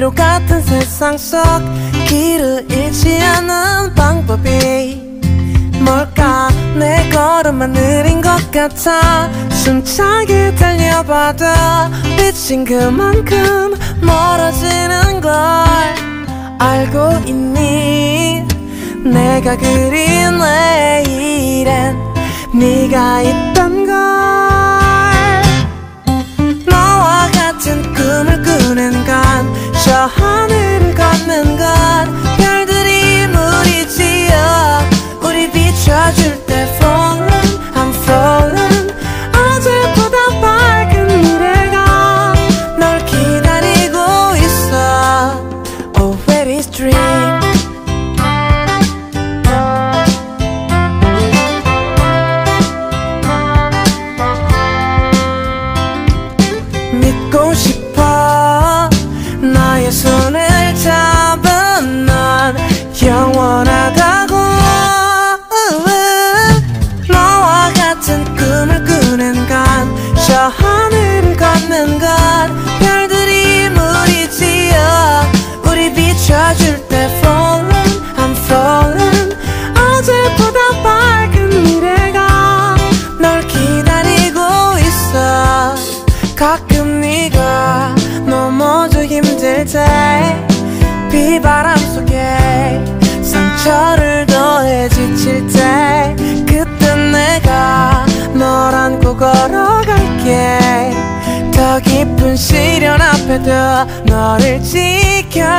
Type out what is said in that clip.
미로 같은 세상 속 길을 잃지 않는 방법이 뭘까? 내 걸음만 느린 것 같아. 숨차게 달려봐도 빛인 그만큼 멀어지는 걸 알고 있니? 내가 그린 내일엔 네가 있단 걸. 너와 같은 꿈을 꾸는 건 저 하늘을 걷는 건 별들이 물이 지어 우리 비춰줄 때 falling I'm falling. 어제보다 밝은 미래가 널 기다리고 있어. Oh where is dream. 믿고 싶어 나의 손을 잡은 넌 영원하다고. 너와 같은 꿈을 꾸는 건 저 하늘을 걷는 건 별들이 물이 지어 우리 비춰줄 때 falling I'm falling. 어제보다 밝은 미래가 널 기다리고 있어. 가끔 네가 넘어져 힘들 때 비바람 속에 상처를 더해 지칠 때 그때 내가 널 안고 걸어갈게. 더 깊은 시련 앞에도 너를 지켜줄게.